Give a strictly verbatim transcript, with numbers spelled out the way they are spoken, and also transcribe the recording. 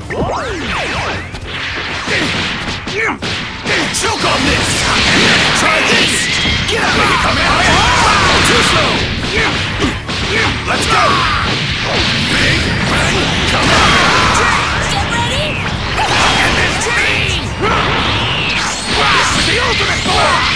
Choke on this! Try this! Get out of here, Kamehameha! Too slow! Let's go! Big Bang Kamehameha! Get ready! And this team! This is the ultimate form!